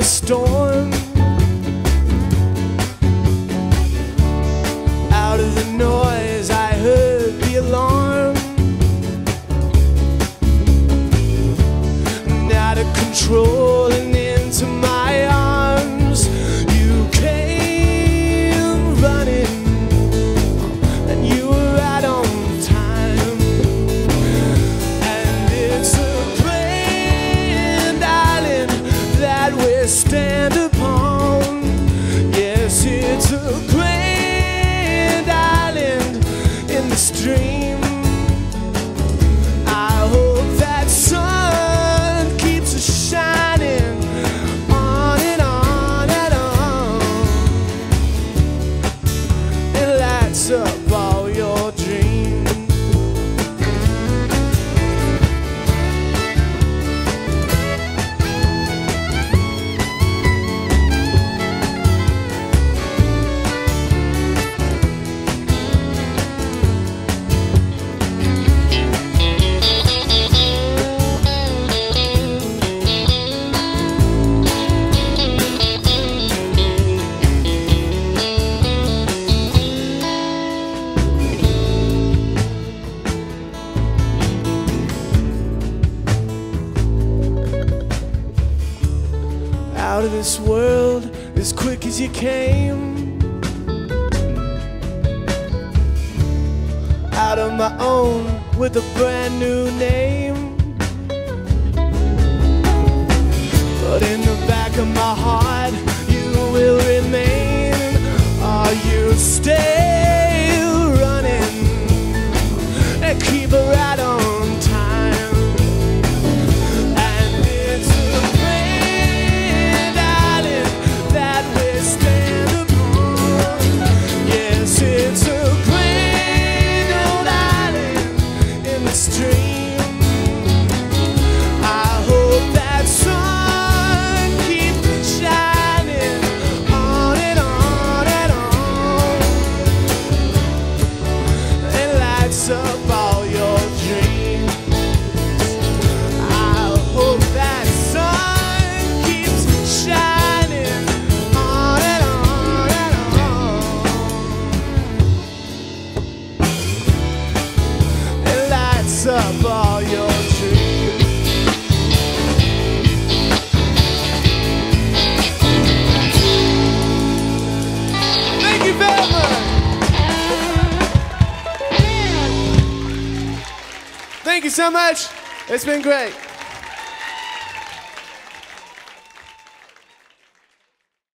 a storm. Out of the noise I heard the alarm. Out of control and into my arms you came running, and you were right on time. And it's a grand island that we stand upon. Yes, it's a grand island in the stream. I hope that sun keeps shining on and on and on. It lights up all your dreams. Out of this world as quick as you came. Out of my own with a brand new name. But in the back of my heart you will remain. Are you still running? And keep it right on time. It's a grand old island in the stream. I hope that sun keeps shining on and on and on. It lights up all your dreams. I hope that sun keeps shining on and on and on. It lights up all your dreams. Thank you very much. Thank you so much. It's been great.